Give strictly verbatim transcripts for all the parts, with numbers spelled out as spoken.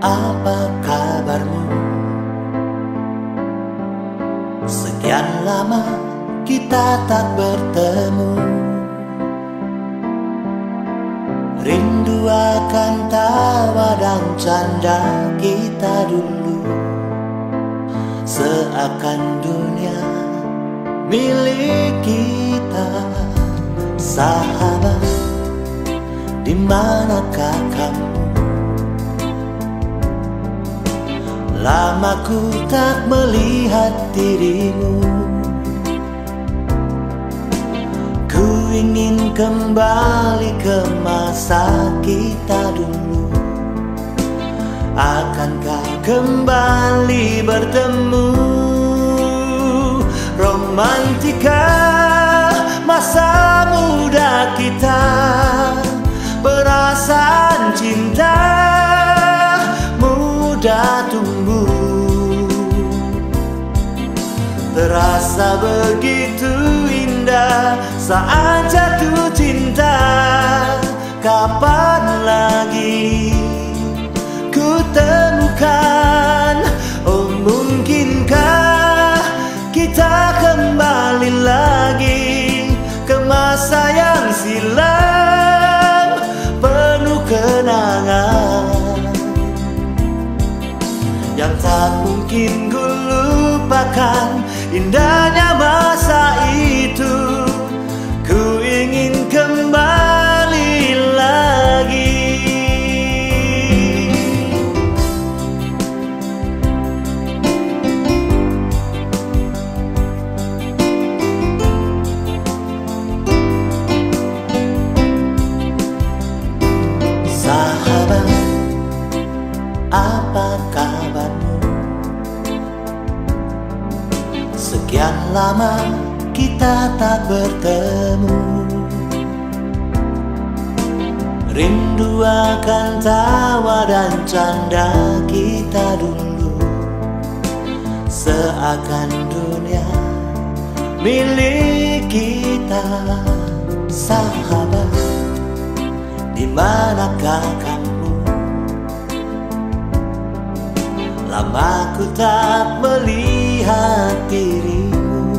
Apa kabarmu? Sekian lama kita tak bertemu. Rindu akan tawa dan canda kita dulu. Seakan dunia milik kita. Sahabat, di manakah kamu? Lama ku tak melihat dirimu. Ku ingin kembali ke masa kita dulu. Akankah kembali bertemu? Romantika masa muda kita, perasaan cinta mudah tumbuh. Terasa begitu indah saat jatuh cinta. Kapan lagi ku temukan? Oh, mungkinkah kita kembali lagi ke masa yang silam penuh kenangan yang tak mungkin ku lupakan. Indahnya masa itu, ku ingin kembali lagi. Sahabat, apa kabarmu? Sekian lama kita tak bertemu. Rindu akan tawa dan canda kita dulu. Seakan dunia milik kita. Sahabat, di manakah kamu? Lama ku tak melihat dirimu.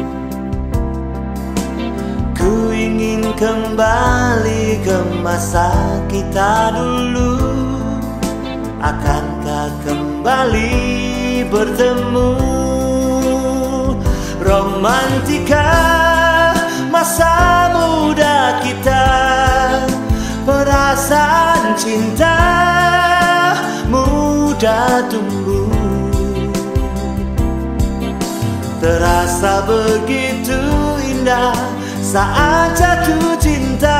Ku ingin kembali ke masa kita dulu. Akankah kembali bertemu? Romantika masa muda kita, perasaan cinta mudah tumbuh. Terasa begitu indah saat jatuh cinta.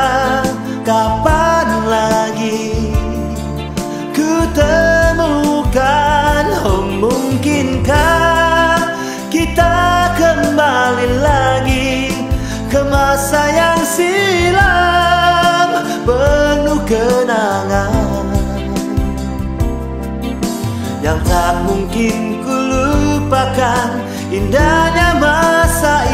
Kapan lagi ku temukan? Oh, mungkinkah kita kembali lagi ke masa yang silam penuh kenangan yang tak mungkin ku lupakan. Indahnya masa